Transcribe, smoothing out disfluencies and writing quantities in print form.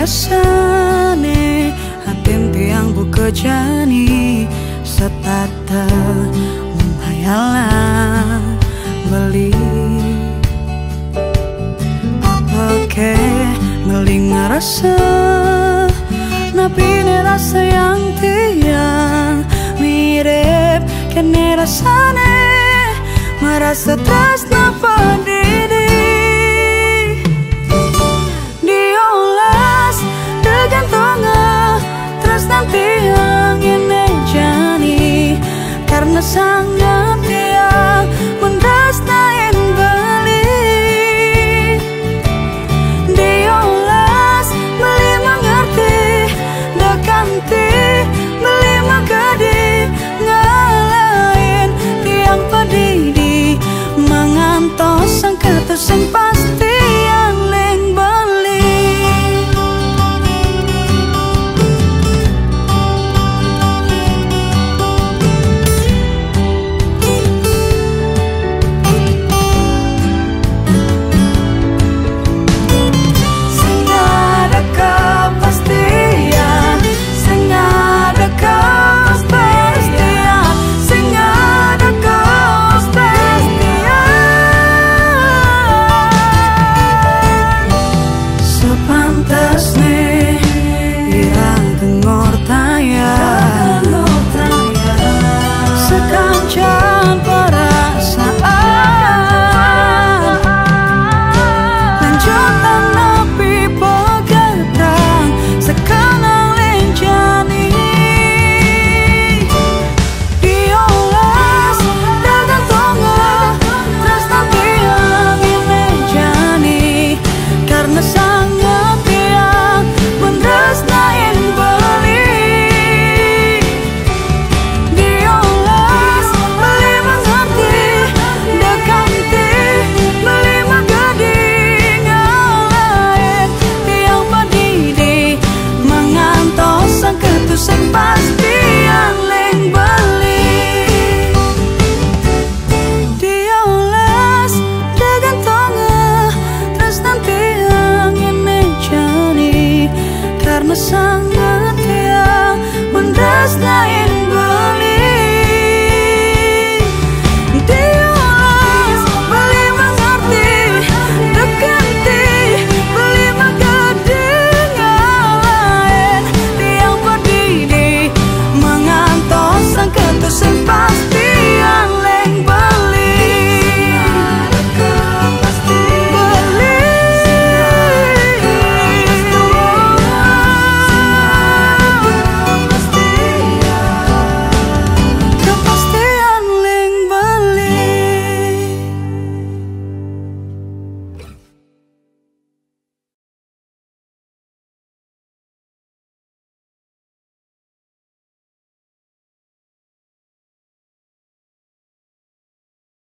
biasane hatin tiang buka jani setata memhayalan beli apa ke meling ngerasa napi rasa yang tiang mirip kene rasane merasa tresna padidi diolas degantonga tresna tiang ini jani karena sangat tiang mendrastain beli diolas beli mengerti dekanti beli magadi ngalain tiang padidi mengantos sang ketus yang pasti yang leng beli sang